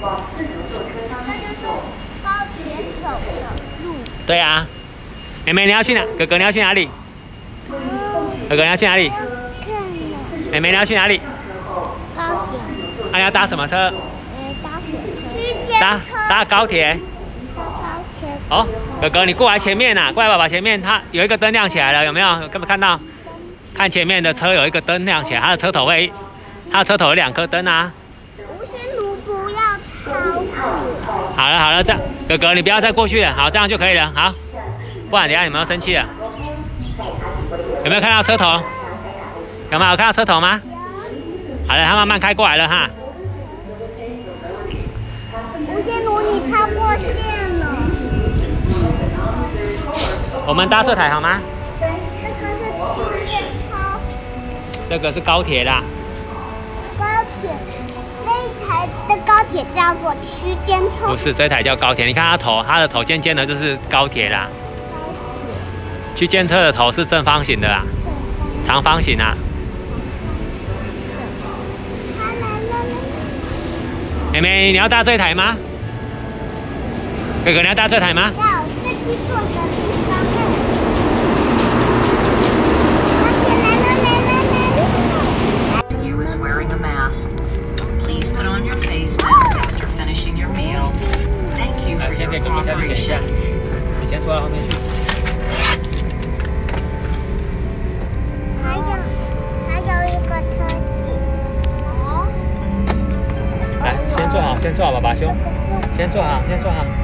高铁走的路。 对啊，妹妹你要去哪？哥哥你要去哪里？哥哥你要去哪里？妹妹你要去哪里？ 高铁。 你要搭什么车？ 搭火车。 搭高铁。哦，哥哥你过来前面呐，过来爸爸前面，它有一个灯亮起来了，有没有？有没有看到？看前面的车有一个灯亮起来，它的车头有2颗灯啊。 吴心如不要超过。 好了，这样哥哥你不要再过去了，好，这样就可以了，好，不然等一下你们要生气了。有没有看到车头？有没有看到车头吗？好了，它慢慢开过来了哈。 吴心如，你超过线了。 我们搭这台好吗？ 对，这个是区间车。 这个是高铁啦。 高铁，那一台的高铁叫做区间车。 不是，这台叫高铁。你看它的头尖尖的，就是高铁啦。区间车的头是正方形的啦，长方形啊。妹妹，你要搭这台吗？哥哥，你要搭这台吗？ 要飞机坐的地方。 You is wearing a mask. Please put on your face mask after finishing your meal. Thank you for 先 your 给哥哥下去捡一下， cooperation. 你先坐到后面去。 还有一个车子。哦。 来，先坐好，爸爸兄。先坐好。